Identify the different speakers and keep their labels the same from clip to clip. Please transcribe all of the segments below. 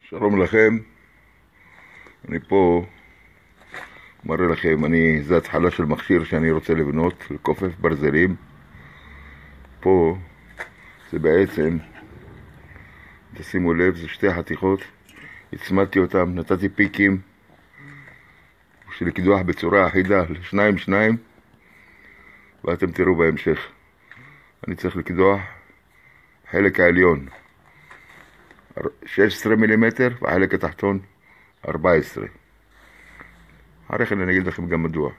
Speaker 1: שלום לכם, אני פה מראה לכם, זה התחלה של מכשיר שאני רוצה לבנות, לכופף ברזלים. פה זה בעצם, תשימו לב, זה שתי חתיכות, הצמדתי אותם, נתתי פיקים של קידוח בצורה אחידה, לשניים, ואתם תראו בהמשך. אני צריך לקדוח חלק העליון 16 מילימטר והחלק התחתון 14. אחרי כן אני אגיד לכם גם מדוע.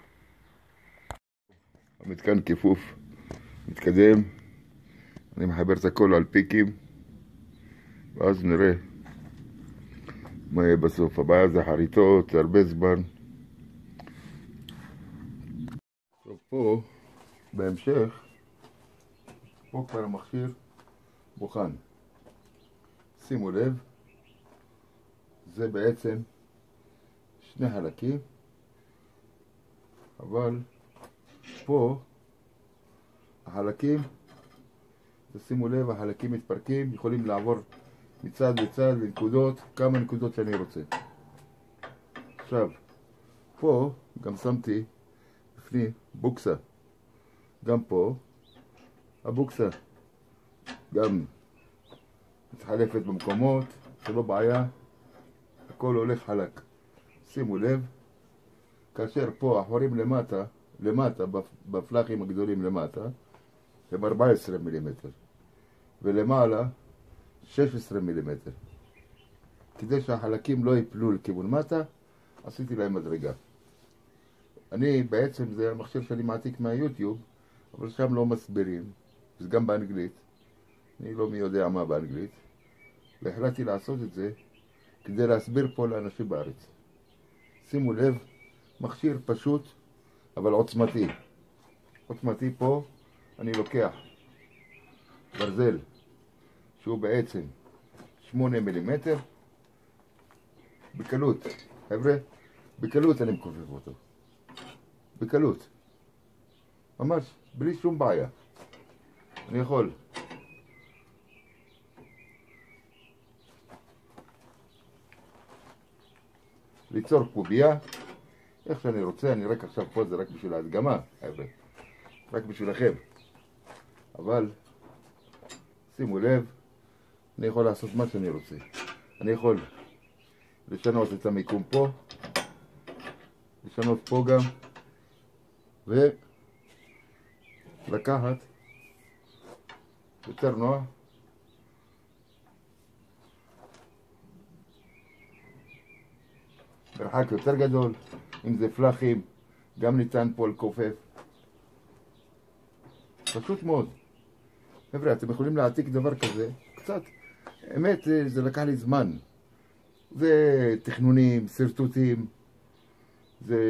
Speaker 1: המתקן כיפוף מתקדם, אני מחבר את הכל על פיקים ואז נראה מה יהיה בסוף. הבעיה זה חריטות, זה הרבה זמן. טוב, פה בהמשך, פה כבר המכשיר מוכן. שימו לב, זה בעצם שני חלקים, אבל פה החלקים, תשימו לב, החלקים מתפרקים, יכולים לעבור מצד לצד לנקודות, כמה נקודות שאני רוצה. עכשיו, פה גם שמתי בפנים בוקסה, גם פה הבוקסה גם מתחלפת במקומות, זה לא בעיה, הכל הולך חלק. שימו לב, כאשר פה החורים למטה בפלחים הגדולים למטה הם 14 מילימטר ולמעלה 16 מילימטר. כדי שהחלקים לא ייפלו לכיוון מטה עשיתי להם מדרגה. בעצם זה המכשיר שאני מעתיק מהיוטיוב, אבל שם לא מסבירים, זה גם באנגלית, אני לא מי יודע מה באנגלית, והחלטתי לעשות את זה כדי להסביר פה לאנשים בארץ. שימו לב, מכשיר פשוט אבל עוצמתי. עוצמתי פה אני לוקח ברזל שהוא בעצם 8 מילימטר, בקלות, חבר'ה, בקלות אני מכופף אותו, בקלות, ממש בלי שום בעיה. אני יכול ליצור קוביה איך שאני רוצה. אני רק עכשיו פה, זה רק בשביל ההדגמה, חבר'ה, רק בשבילכם, אבל שימו לב, אני יכול לעשות מה שאני רוצה. אני יכול לשנות את המיקום פה, לשנות פה גם, ולקחת יותר נוח, מרחק יותר גדול. אם זה פלחים, גם ניתן פה לכופף. פשוט מאוד. חבר'ה, אתם יכולים להעתיק דבר כזה, קצת, האמת, זה לקח לי זמן. זה תכנונים, סרטוטים, זה...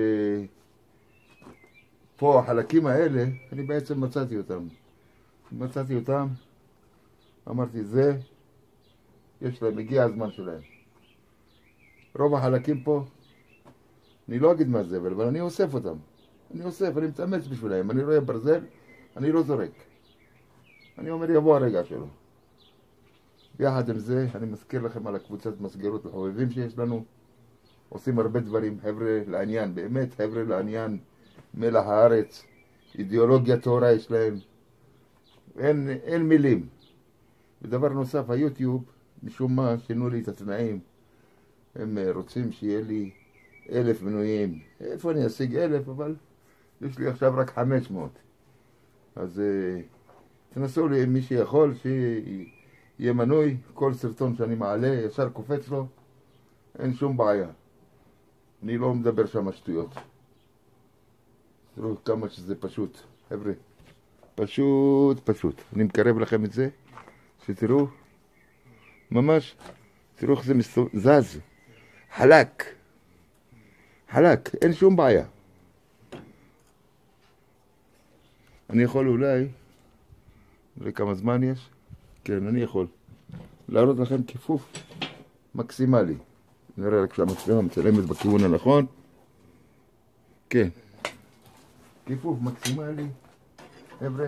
Speaker 1: פה החלקים האלה, אני בעצם מצאתי אותם, אמרתי, יש להם, הגיע הזמן שלהם. רוב החלקים פה, אני לא אגיד מה זה, אבל אני אוסף אותם. אני מתאמץ בשבילהם. אני רואה ברזל, אני לא זורק. אני אומר, יבוא הרגע שלו. יחד עם זה, אני מזכיר לכם על הקבוצת מסגרות לחובבים שיש לנו. עושים הרבה דברים, חבר'ה לעניין, באמת, חבר'ה לעניין, מלח הארץ, אידיאולוגיה טהורה יש להם. אין מילים. ודבר נוסף, היוטיוב, משום מה, שינו לי את התנאים. הם רוצים שיהיה לי 1,000 מנויים. איפה אני אשיג 1,000? אבל יש לי עכשיו רק 500. אז תנסו לי, מי שיכול, שיהיה מנוי. כל סרטון שאני מעלה, ישר קופץ לו. אין שום בעיה. אני לא מדבר שם שטויות. תראו כמה שזה פשוט. חבר'ה, פשוט. אני מקרב לכם את זה, שתראו, ממש, תראו איך זה זז. חלק, אין שום בעיה. אני יכול אולי, נראה כמה זמן יש, כן, אני יכול להראות לכם כיפוף מקסימלי. נראה רק שהמצלמה מצלמת בכיוון הנכון. כן, כיפוף מקסימלי, חבר'ה.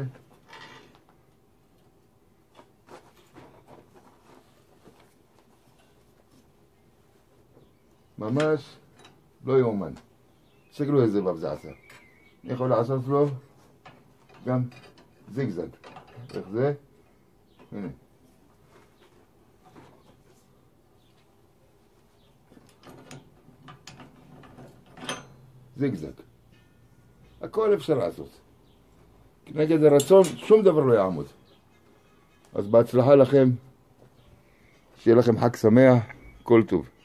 Speaker 1: ממש לא יאומן. תסתכלו איזה בב זה עשה. אני יכול לעשות לו גם זיגזג. איך זה? הנה. זיגזג. הכל אפשר לעשות. כנגד הרצון שום דבר לא יעמוד. אז בהצלחה לכם. שיהיה לכם חג שמח. כל טוב.